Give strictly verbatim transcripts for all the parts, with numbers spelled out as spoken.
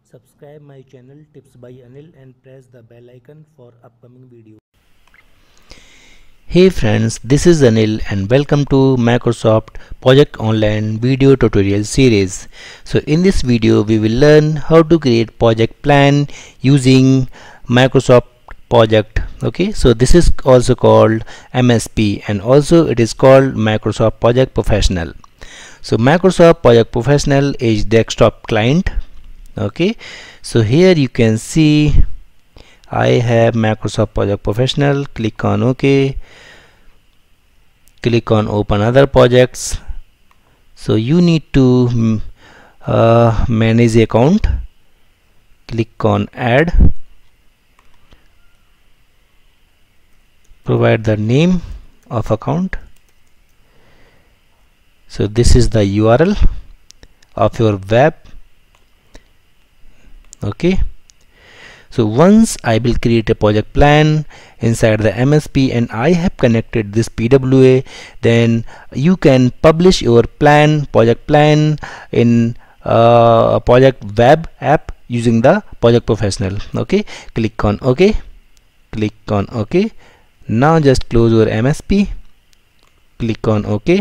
Subscribe my channel Tips by Anil and press the bell icon for upcoming videos. Hey friends, this is Anil and welcome to Microsoft Project Online video tutorial series. So in this video we will learn how to create project plan using Microsoft Project. Okay, so this is also called M S P and also it is called Microsoft Project Professional. So Microsoft Project Professional is desktop client. Okay, so here you can see I have Microsoft Project Professional. Click on OK. Click on open other projects. So you need to uh, manage account. Click on add. Provide the name of account. So this is the U R L of your web. Okay, so once I will create a project plan inside the M S P and I have connected this P W A, then you can publish your plan project plan in uh, a project web app using the Project Professional. Okay, click on OK. Click on OK. Now just close your M S P. Click on OK.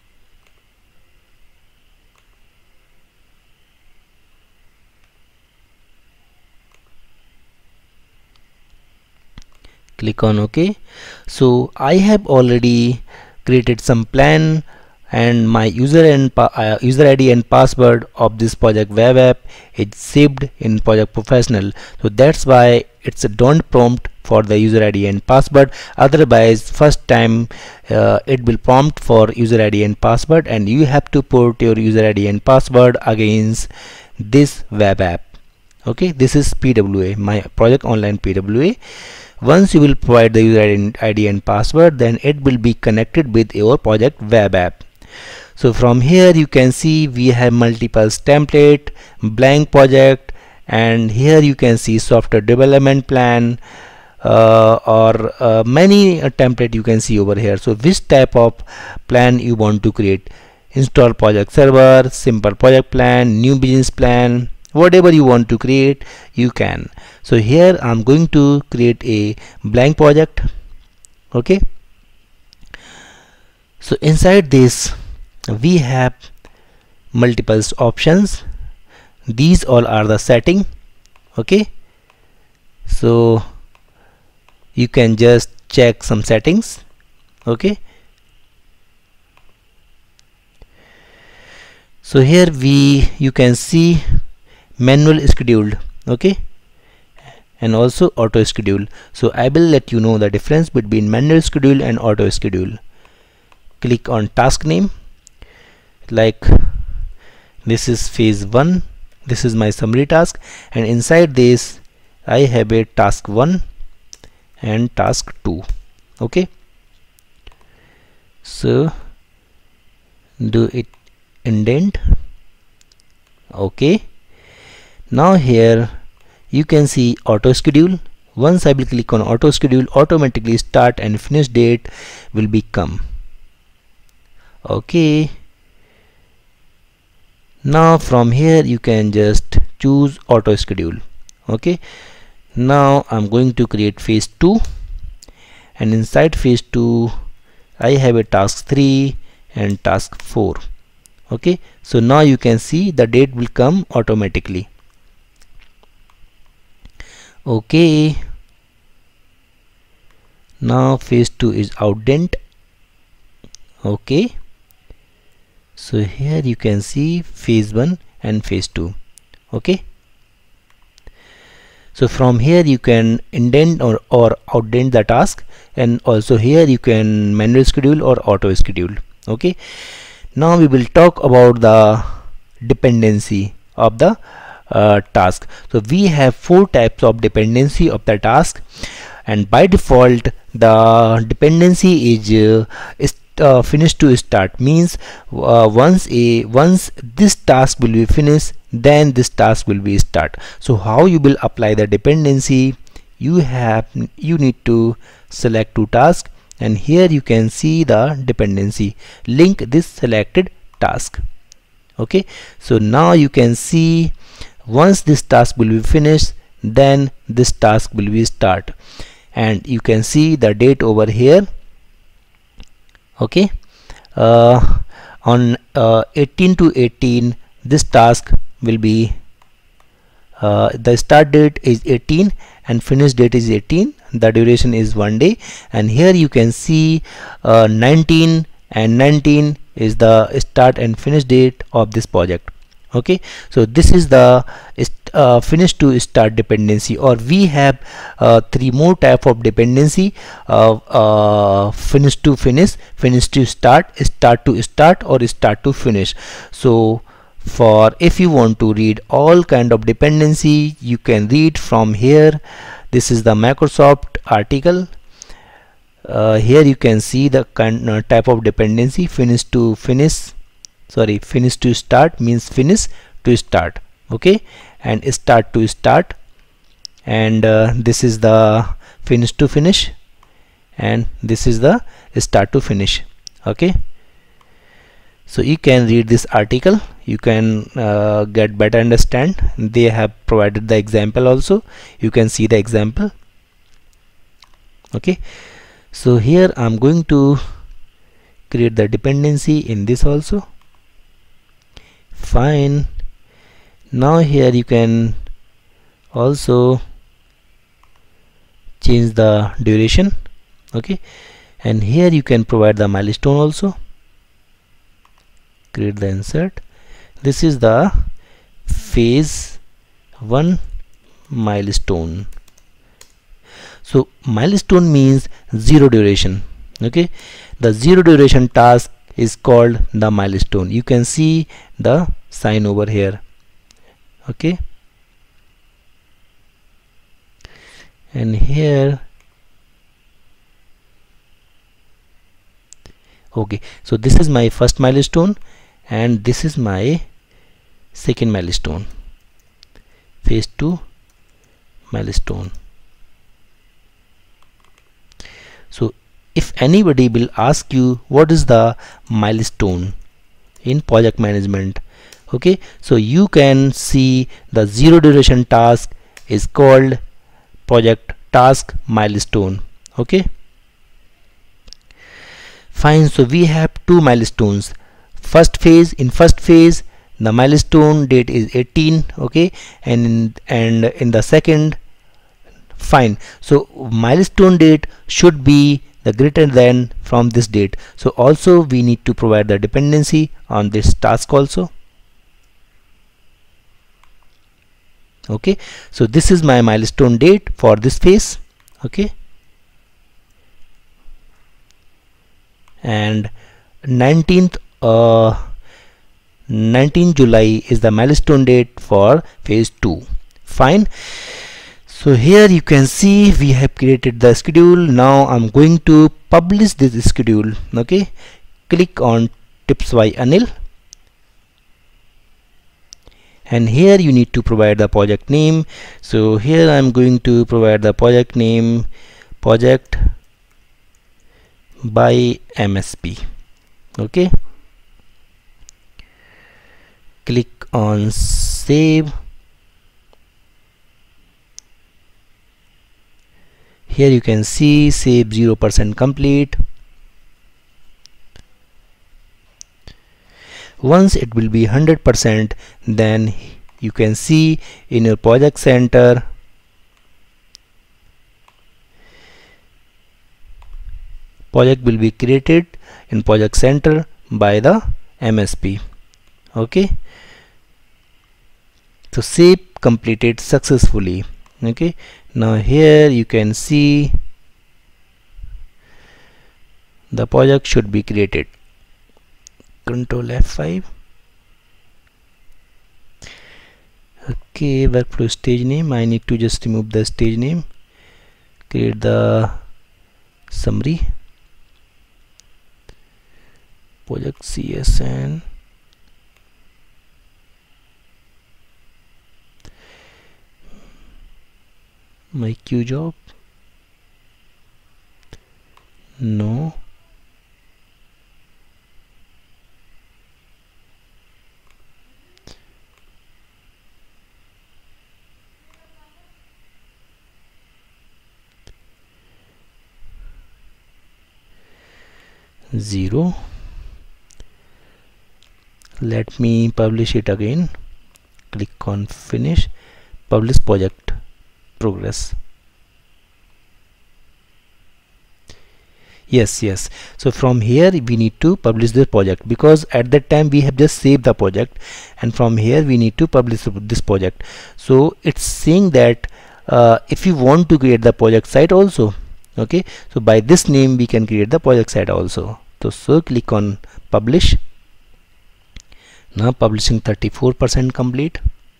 Click on OK. So I have already created some plan and my user and uh, user I D and password of this project web app is saved in Project Professional. So that's why it's a don't prompt for the user I D and password. Otherwise first time uh, it will prompt for user I D and password and you have to put your user I D and password against this web app. Okay, this is P W A, my Project Online P W A. Once you will provide the user I D and password, then it will be connected with your project web app. So from here you can see we have multiple template, blank project, and here you can see software development plan uh, or uh, many uh, template you can see over here. So which type of plan you want to create? Install project server, simple project plan, new business plan, whatever you want to create you can. So here I'm going to create a blank project. Okay, so inside this we have multiple options. These all are the setting. Okay, so you can just check some settings. Okay, so here we you can see manual scheduled, okay, and also auto schedule. So I will let you know the difference between manual schedule and auto schedule. Click on task name, like this is phase one, this is my summary task, and inside this I have a task one and task two. Okay, so do it indent. Okay, now here you can see auto schedule. Once I will click on auto schedule, automatically start and finish date will become. Okay, now from here you can just choose auto schedule. Okay, now I'm going to create phase two, and inside phase two I have a task three and task four. Okay, so now you can see the date will come automatically. Okay, now phase two is outdent. Okay, so here you can see phase one and phase two. Okay, so from here you can indent or, or outdent the task, and also here you can manual schedule or auto schedule. Okay, now we will talk about the dependency of the uh, task. So we have four types of dependency of the task, and by default the dependency is, uh, is uh, finished to start, means uh, once a once this task will be finished, then this task will be start. So how you will apply the dependency? You have you need to select two tasks, and here you can see the dependency. Link this selected task. Okay, so now you can see Once this task will be finished, then this task will be start, and you can see the date over here. Okay, uh, on uh, eighteen to eighteen this task will be uh, the start date is eighteen and finish date is eighteen. The duration is one day, and here you can see uh, nineteen and nineteen is the start and finish date of this project. Okay, so this is the uh, finish to start dependency, or we have uh, three more type of dependency of uh, finish to finish, finish to start, start to start, or start to finish. So for if you want to read all kind of dependency, you can read from here. This is the Microsoft article. Uh, here you can see the kind uh, type of dependency. Finish to finish, sorry finish to start means finish to start, okay, and start to start, and uh, this is the finish to finish, and this is the start to finish. Okay, so you can read this article, you can uh, get better understand. They have provided the example also, you can see the example. Okay, so here I'm going to create the dependency in this also. Fine, now here you can also change the duration. Okay, and here you can provide the milestone also. Create the insert. This is the phase one milestone. So milestone means zero duration. Okay, the zero duration task is called the milestone. You can see the sign over here. Okay, and here, okay, so this is my first milestone and this is my second milestone, phase two milestone. So if anybody will ask you what is the milestone in project management, okay, so you can see the zero duration task is called project task milestone. Okay, fine, so we have two milestones. First phase, in first phase the milestone date is eighteen, okay, and in, and in the second, fine, so milestone date should be the greater than from this date. So also we need to provide the dependency on this task also. Okay, so this is my milestone date for this phase. Okay, and nineteenth uh, nineteenth July is the milestone date for phase two. Fine, so here you can see we have created the schedule. Now I'm going to publish this schedule. Okay, click on tips by Anil, and here you need to provide the project name. So here I'm going to provide the project name, project by M S P. Okay, click on save. Here you can see save zero percent complete. Once it will be one hundred percent, then you can see in your project center project will be created in project center by the M S P. Okay, so save completed successfully. Okay, now here you can see the project should be created. Control F five. Okay, workflow stage name, I need to just remove the stage name, create the summary, project C S N, my Q job, no, zero. Let me publish it again. Click on finish, publish project progress. Yes, yes. So from here we need to publish the project, because at that time we have just saved the project, and from here we need to publish this project. So it's saying that uh, if you want to create the project site also, okay, so by this name we can create the project site also. So, so click on publish. Now publishing thirty-four percent complete.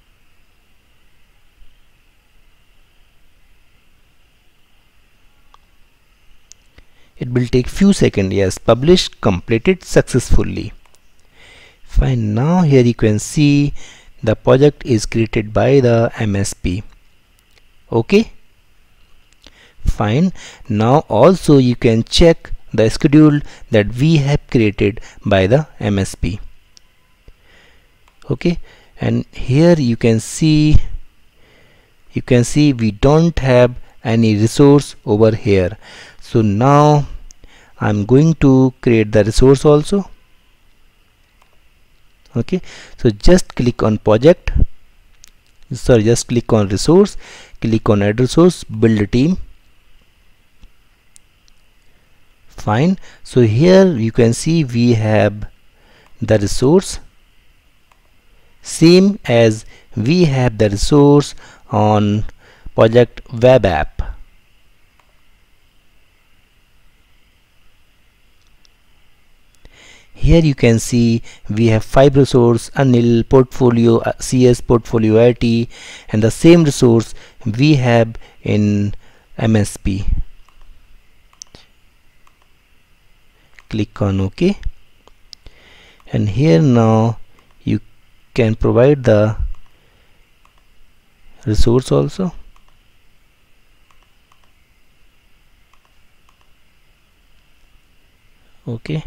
It will take few seconds. Yes, publish completed successfully. Fine. Now here you can see the project is created by the M S P. Okay. Fine. Now also you can check the schedule that we have created by the M S P. Okay, and here you can see you can see we don't have any resource over here. So now I'm going to create the resource also. Okay, so just click on project, sorry just click on resource, click on add resource, build a team. Fine. So here you can see we have the resource same as we have the resource on project web app. Here you can see we have five resource: Anil, portfolio, C S, portfolio I T, and the same resource we have in M S P. Click on OK, and here now you can provide the resource also. Okay,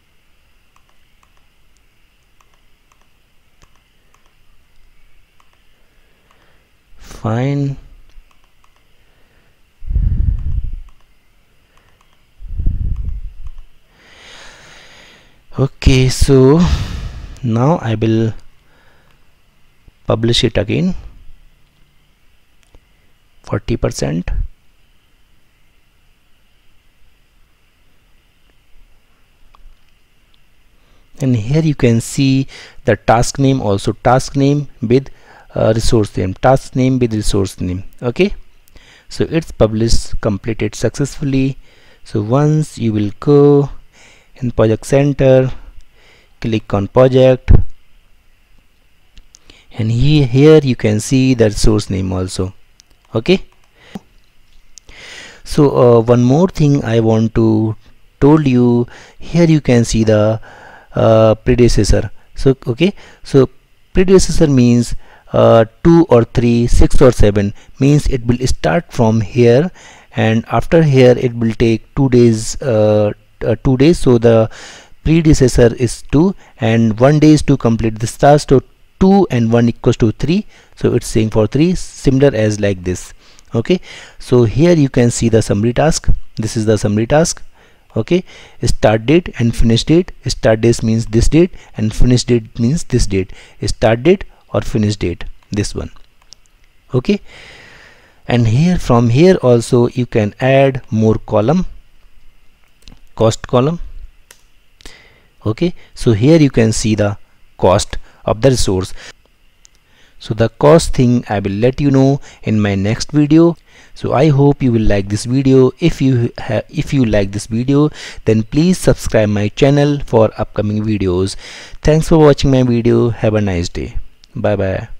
fine. Okay, so now I will publish it again. forty percent. And here you can see the task name also, task name with uh, resource name, task name with resource name. Okay, so it's published completed successfully. So once you will go in project center, click on project, and here here you can see the resource name also. Okay, so uh, one more thing I want to told you, here you can see the uh, predecessor. So okay, so predecessor means uh, two or three, six or seven, means it will start from here, and after here it will take two days uh, uh, two days. So the predecessor is two, and one day is to complete this task. So two and one equals to three, so it's saying for three, similar as like this. Okay, so here you can see the summary task. This is the summary task. Okay, start date and finish date. Start date means this date, and finish date means this date. Start date or finish date, this one. Okay, and here from here also you can add more column, cost column. Okay, so here you can see the cost of the resource. So the cost thing I will let you know in my next video. So I hope you will like this video. If you have if you like this video, then please subscribe my channel for upcoming videos. Thanks for watching my video. Have a nice day. Bye bye.